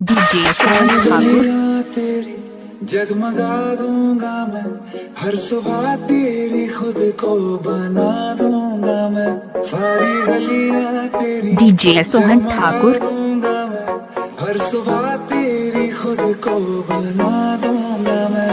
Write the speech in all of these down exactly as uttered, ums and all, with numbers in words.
DJ Sohan Thakur. तेरी जगमगा दूंगा मैं, हर सुबह तेरी खुद को बना दूंगा मैं, सारी गलियां तेरी डीजे सोहन ठाकुर। दूंगा मैं, हर सुबह तेरी खुद को बना दूंगा मैं।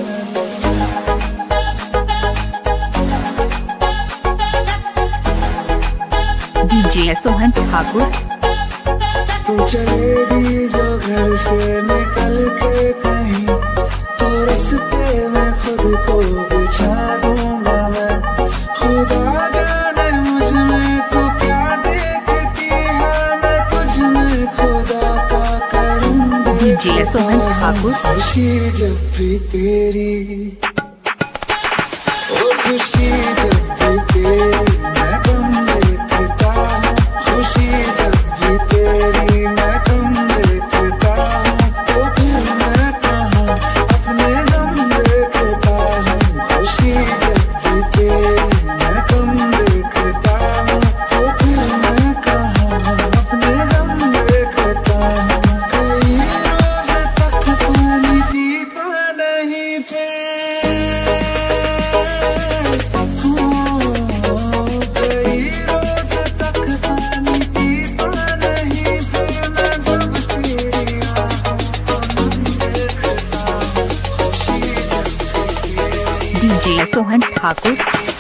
डीजे सोहन ठाकुर। तू चलेगी जो घर से निकल के कहीं, तो रास्ते में खुद को बिछा दूंगा मैं, खुदा जाने मुझ में तो क्या देखती है, मैं तुझ में खुदा का करूंगी। डीजे सोहन ठाकुर। खुशी जब भी तेरी, ओ खुशी जब भी तेरी मैं कम देखता हूँ, खुशी जब भी तेरी मैं कम देखता हूँ, तो फिर मैं कहाँ अपने गम देखता हूँ। खुशी जब भी तेरी मैं कम देखता हूँ, तो फिर मैं कहाँ अपने गम देखता हूँ। कई रोज तक पानी पीता नहीं फिर, डीजे सोहन ठाकुर।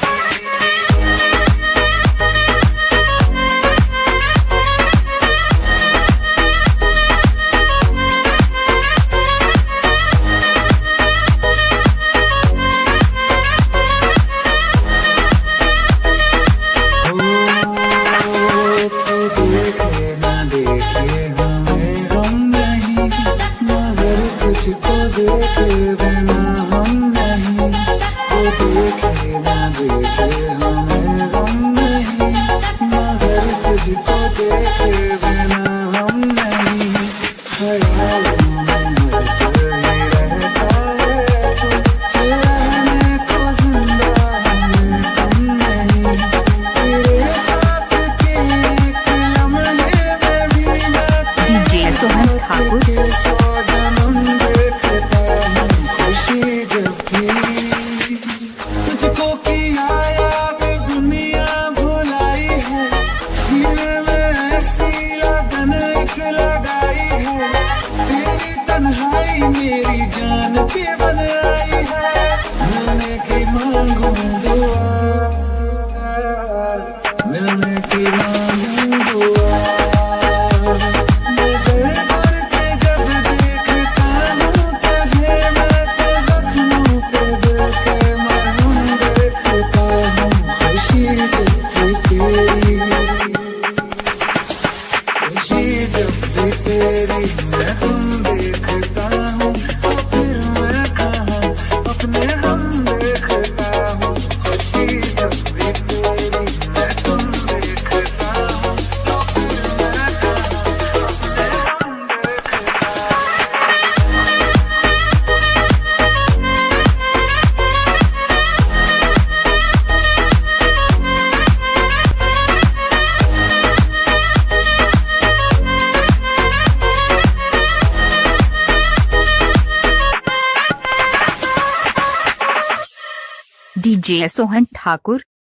तुझको देखे बिना हम नहीं, वो देखे ना देखे हमें गम नहीं, मगर तुझको देखे बिना हम नहीं। ख्यालों में हर कोई रहता है तू, रहने को जिंदा हमें कम नहीं, तेरे साथ के एक लम्हे में भी मैं डीजे सोहन ठाकुर। तुझको किया याद दुनिया भुलाई है, सीने में ऐसी लगन एक लगाई है, तेरी तन्हाई मेरी जान पे बन आई है, मिलने की मांगू दुआ, मिलने की मांगू दुआ। खुशी जब भी तेरी मैं तुम देखता हूँ, तो फिर मैं कहाँ अपने हम देखता हूँ। खुशी जब भी तेरी मैं तुम देखता हूँ, तो फिर मैं कहाँ अपने हम देखता डीजे सोहन ठाकुर।